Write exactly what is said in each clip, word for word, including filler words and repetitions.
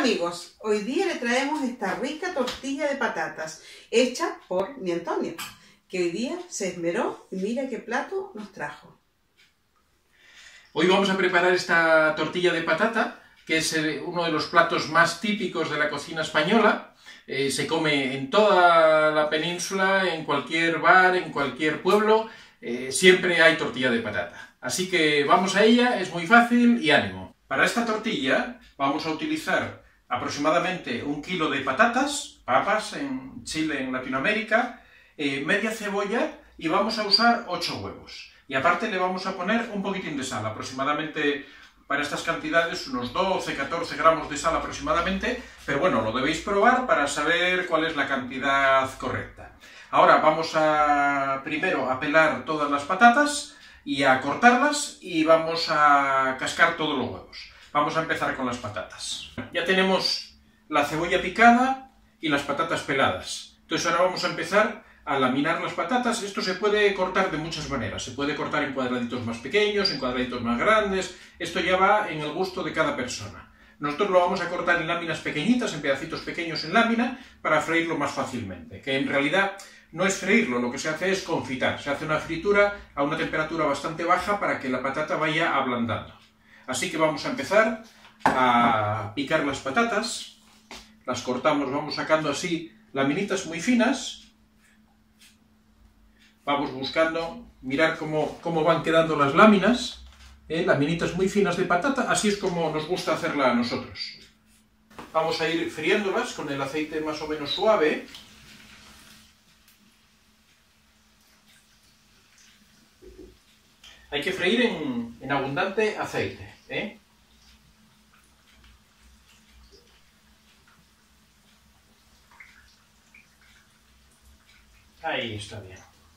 amigos, hoy día le traemos esta rica tortilla de patatas hecha por mi Antonio, que hoy día se esmeró y mira qué plato nos trajo. Hoy vamos a preparar esta tortilla de patata, que es uno de los platos más típicos de la cocina española. Eh, se come en toda la península, en cualquier bar, en cualquier pueblo, eh, siempre hay tortilla de patata. Así que vamos a ella, es muy fácil y ánimo. Para esta tortilla vamos a utilizar aproximadamente un kilo de patatas, papas en Chile, en Latinoamérica, eh, media cebolla y vamos a usar ocho huevos. Y aparte le vamos a poner un poquitín de sal, aproximadamente para estas cantidades unos doce a catorce gramos de sal aproximadamente, pero bueno, lo debéis probar para saber cuál es la cantidad correcta. Ahora vamos a primero a pelar todas las patatas y a cortarlas y vamos a cascar todos los huevos. Vamos a empezar con las patatas. Ya tenemos la cebolla picada y las patatas peladas. Entonces ahora vamos a empezar a laminar las patatas. Esto se puede cortar de muchas maneras. Se puede cortar en cuadraditos más pequeños, en cuadraditos más grandes. Esto ya va en el gusto de cada persona. Nosotros lo vamos a cortar en láminas pequeñitas, en pedacitos pequeños en lámina, para freírlo más fácilmente. Que en realidad no es freírlo, lo que se hace es confitar. Se hace una fritura a una temperatura bastante baja para que la patata vaya ablandando. Así que vamos a empezar a picar las patatas. Las cortamos, vamos sacando así laminitas muy finas. Vamos buscando, mirar cómo, cómo van quedando las láminas, ¿eh? Laminitas muy finas de patata, así es como nos gusta hacerla a nosotros. Vamos a ir friéndolas con el aceite más o menos suave. Hay que freír en, en abundante aceite, ¿eh? Ahí está bien.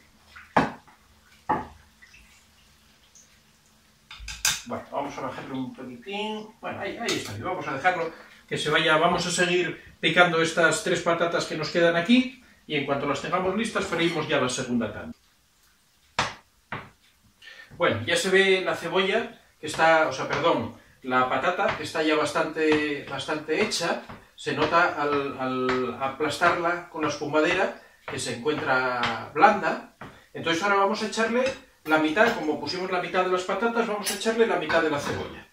Bueno, vamos a bajarlo un poquitín. Bueno, ahí, ahí está bien. Vamos a dejarlo que se vaya. Vamos a seguir picando estas tres patatas que nos quedan aquí y en cuanto las tengamos listas, freímos ya la segunda tanda. Bueno, ya se ve la cebolla que está, o sea, perdón, la patata que está ya bastante, bastante hecha. Se nota al, al aplastarla con la espumadera que se encuentra blanda. Entonces ahora vamos a echarle la mitad, como pusimos la mitad de las patatas, vamos a echarle la mitad de la cebolla.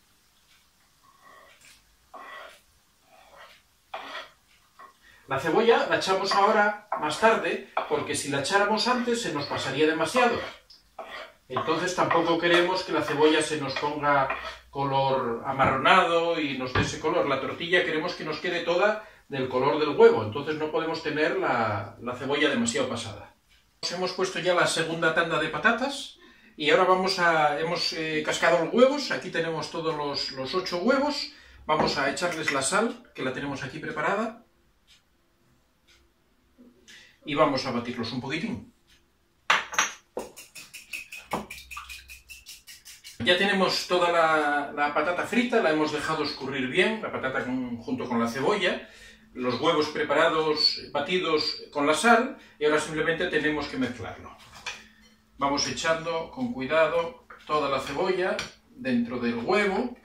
La cebolla la echamos ahora más tarde, porque si la echáramos antes se nos pasaría demasiado. Entonces tampoco queremos que la cebolla se nos ponga color amarronado y nos dé ese color. La tortilla queremos que nos quede toda del color del huevo, entonces no podemos tener la, la cebolla demasiado pasada. Hemos puesto ya la segunda tanda de patatas y ahora vamos a, hemos eh, cascado los huevos. Aquí tenemos todos los, los ocho huevos. Vamos a echarles la sal, que la tenemos aquí preparada, y vamos a batirlos un poquitín. Ya tenemos toda la, la patata frita, la hemos dejado escurrir bien, la patata con, junto con la cebolla, los huevos preparados, batidos con la sal, y ahora simplemente tenemos que mezclarlo. Vamos echando con cuidado toda la cebolla dentro del huevo.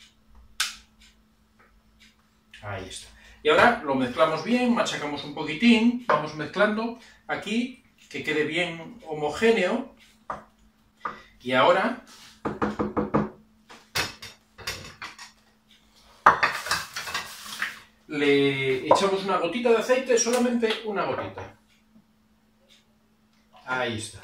Ahí está. Y ahora lo mezclamos bien, machacamos un poquitín, vamos mezclando aquí, que quede bien homogéneo. Y ahora le echamos una gotita de aceite, solamente una gotita. Ahí está.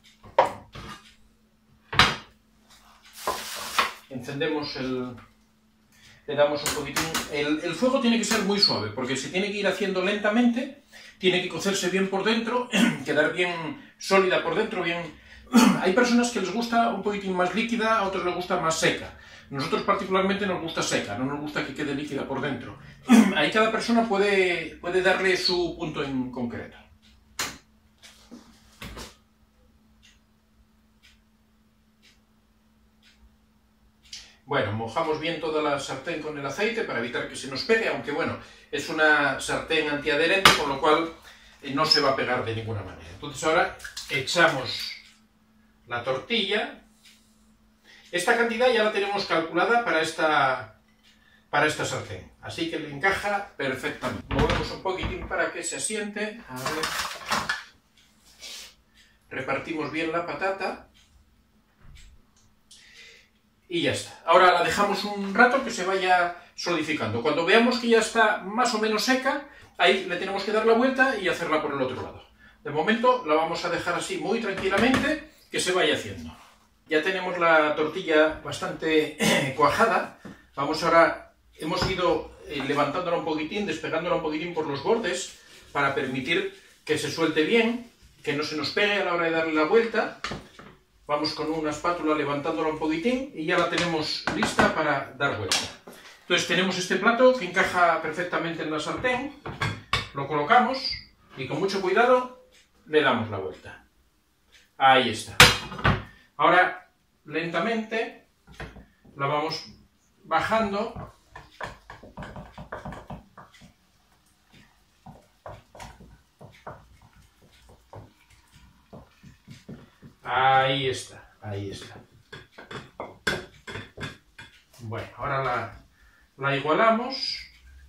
Encendemos el... le damos un poquitín... El, el fuego tiene que ser muy suave, porque se tiene que ir haciendo lentamente, tiene que cocerse bien por dentro, quedar bien sólida por dentro, bien... Hay personas que les gusta un poquitín más líquida, a otros les gusta más seca. Nosotros particularmente nos gusta seca, no nos gusta que quede líquida por dentro. Ahí cada persona puede, puede darle su punto en concreto. Bueno, mojamos bien toda la sartén con el aceite para evitar que se nos pegue, aunque bueno, es una sartén antiadherente, con lo cual eh, no se va a pegar de ninguna manera. Entonces ahora echamos la tortilla. Esta cantidad ya la tenemos calculada para esta, para esta sartén. Así que le encaja perfectamente. Movemos un poquitín para que se asiente. A ver. Repartimos bien la patata. Y ya está. Ahora la dejamos un rato que se vaya solidificando. Cuando veamos que ya está más o menos seca, ahí le tenemos que dar la vuelta y hacerla por el otro lado. De momento la vamos a dejar así muy tranquilamente que se vaya haciendo. Ya tenemos la tortilla bastante cuajada. Vamos ahora, hemos ido eh, levantándola un poquitín, despegándola un poquitín por los bordes para permitir que se suelte bien, que no se nos pegue a la hora de darle la vuelta. Vamos con una espátula levantándola un poquitín y ya la tenemos lista para dar vuelta. Entonces tenemos este plato que encaja perfectamente en la sartén, lo colocamos y con mucho cuidado le damos la vuelta. Ahí está. Ahora lentamente la vamos bajando. Ahí está, ahí está. Bueno, ahora la, la igualamos.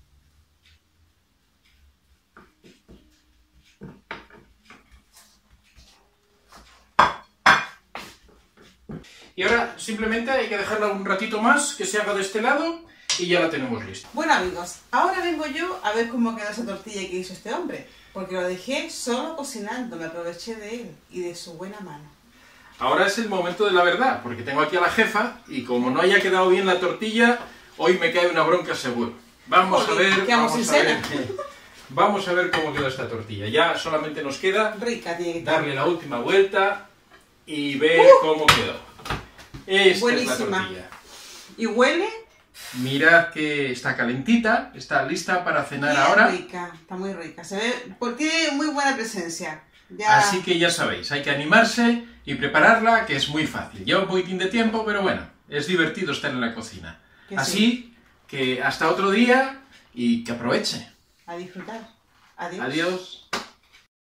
Y ahora simplemente hay que dejarla un ratito más que se haga de este lado y ya la tenemos lista. Bueno amigos, ahora vengo yo a ver cómo quedó esa tortilla que hizo este hombre. Porque lo dejé solo cocinando, me aproveché de él y de su buena mano. Ahora es el momento de la verdad, porque tengo aquí a la jefa y como no haya quedado bien la tortilla, hoy me cae una bronca seguro. Vamos a ver, vamos a ver, vamos a ver cómo quedó esta tortilla. Ya solamente nos queda rica, tiene que estar. Darle la última vuelta y ver uh, cómo quedó. Esta buenísima. Es la tortilla. ¿Y huele? Mirad que está calentita, está lista para cenar Bien ahora. rica, está muy rica, se ve, porque tiene muy buena presencia. Ya... Así que ya sabéis, hay que animarse y prepararla, que es muy fácil. Lleva un poquitín de tiempo, pero bueno, es divertido estar en la cocina. Que Así sí. que hasta otro día y que aproveche. A disfrutar. Adiós. Adiós.